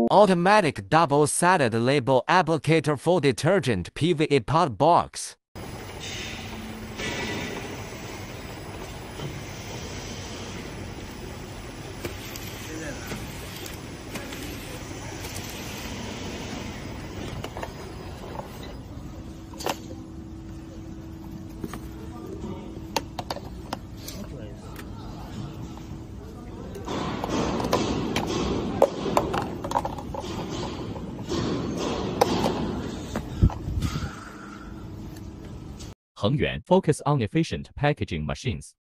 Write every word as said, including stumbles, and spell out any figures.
Automatic double-sided label applicator for detergent P V A pod box. HengYuan focus on efficient packaging machines.